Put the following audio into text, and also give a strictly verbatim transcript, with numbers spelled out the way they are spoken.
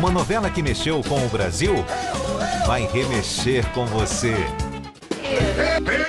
Uma novela que mexeu com o Brasil vai remexer com você.